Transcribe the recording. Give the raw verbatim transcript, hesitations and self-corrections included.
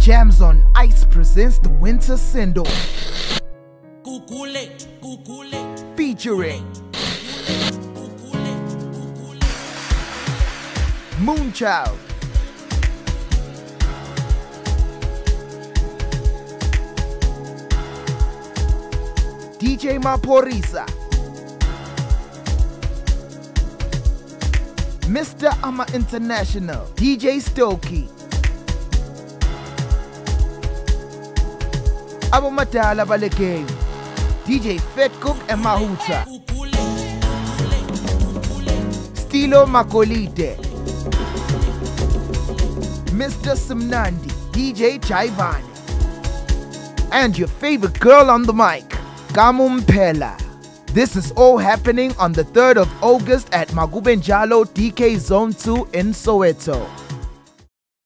Jams on Ice presents the Winter Send-Off, featuring Moonchild, D J Maphorisa, Mister Ama International, D J Stokey, Abomadala Balekeng, D J Fat Cook and Mahuta, Stilo Makolite, Mister Simnandi, D J Chaivani, and your favorite girl on the mic, Kamu Mphela. This is all happening on the third of August at Magubenjalo D K Zone two in Soweto.